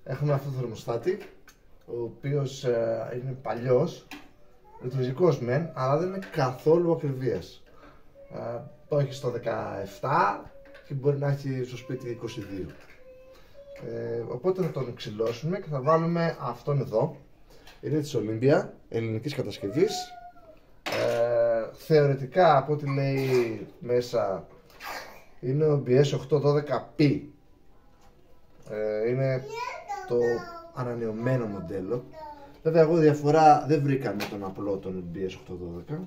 Έχουμε αυτό το θερμοστάτη, ο οποίος είναι παλιός, λειτουργικός μεν, αλλά δεν είναι καθόλου ακριβίας. Το έχει στο 17 και μπορεί να έχει στο σπίτι 22. Οπότε θα τον ξυλώσουμε και θα βάλουμε αυτόν εδώ. Είναι της Olympia, ελληνικής κατασκευής. Θεωρητικά, από ό,τι λέει μέσα, είναι ο BS812P. Είναι το ανανεωμένο μοντέλο. Βέβαια, εγώ διαφορά δεν βρήκα με τον απλό τον BS812.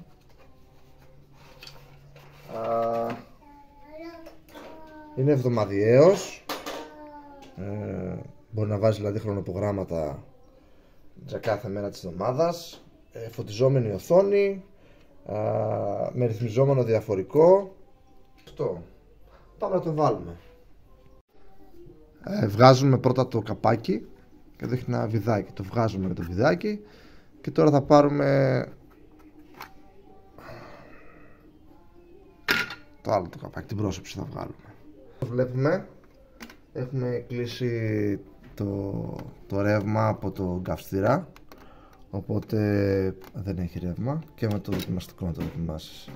Είναι εβδομαδιαίος. Μπορεί να βάζει δηλαδή χρονοπρογράμματα για κάθε μέρα της εβδομάδας. Φωτιζόμενη οθόνη, με ρυθμιζόμενο διαφορικό. Αυτό. Πάμε να το βάλουμε. Βγάζουμε πρώτα το καπάκι και εδώ έχει ένα βιδάκι. Το βγάζουμε με το βιδάκι και τώρα θα πάρουμε το άλλο το καπάκι, την πρόσωψη θα βγάλουμε. Βλέπουμε, έχουμε κλείσει το ρεύμα από το καυστήρα, οπότε δεν έχει ρεύμα, και με το δοκιμαστικό να το δοκιμάσεις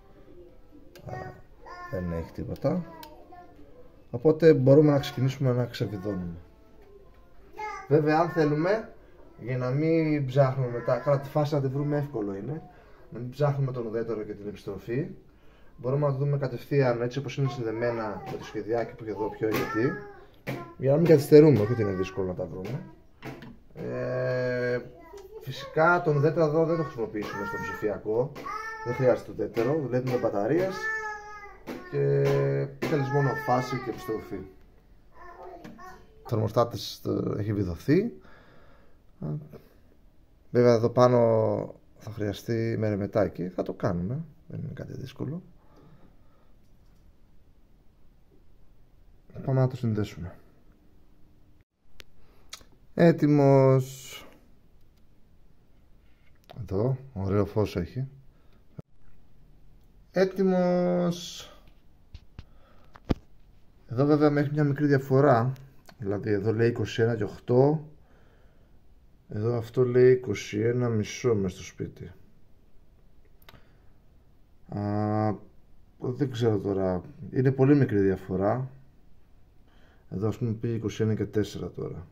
δεν έχει τίποτα, οπότε μπορούμε να ξεκινήσουμε να ξεβιδώνουμε. Βέβαια, αν θέλουμε, για να μην ψάχνουμε μετά, καλά τη φάση να τη βρούμε εύκολο είναι, να μην ψάχνουμε τον ουδέτερο και την επιστροφή, μπορούμε να το δούμε κατευθείαν έτσι όπως είναι συνδεμένα με το σχεδιάκι που έχει εδώ πιο γιατί, για να μην καθυστερούμε, όχι ότι είναι δύσκολο να τα βρούμε. Φυσικά τον ουδέτερο εδώ δεν το χρησιμοποιήσουμε στο ψηφιακό, δεν χρειάζεται το ουδέτερο, δουλεύει με μπαταρίες και θέλεις μόνο φάση και επιστροφή. Ο θερμοστάτης έχει βιδωθεί. Βέβαια εδώ πάνω θα χρειαστεί μερεμετάκι, θα το κάνουμε, δεν είναι κάτι δύσκολο. Πάμε να το συνδέσουμε. Έτοιμος. Εδώ, ωραίο φως έχει. Έτοιμος. Εδώ βέβαια έχει μια μικρή διαφορά. Δηλαδή εδώ λέει 21 και 8. Εδώ αυτό λέει 21 μισό μες στο σπίτι. Δεν ξέρω τώρα. Είναι πολύ μικρή διαφορά. Εδώ ας πούμε πήγε 21 και 4 τώρα.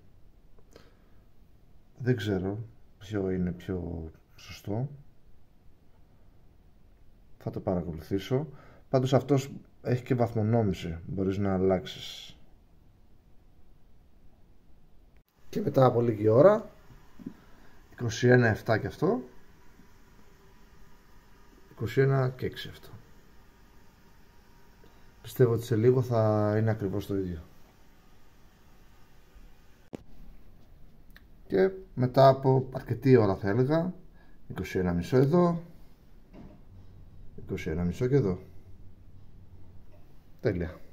Δεν ξέρω ποιο είναι πιο σωστό. Θα το παρακολουθήσω. Πάντως αυτός έχει και βαθμονόμηση. Μπορείς να αλλάξεις. Και μετά από λίγη ώρα 21,7 και αυτό, 21 και 6 αυτό. Πιστεύω ότι σε λίγο θα είναι ακριβώς το ίδιο. Και μετά από αρκετή ώρα θα έλεγα, 21,5 εδώ, 21,5 και εδώ. Τέλεια.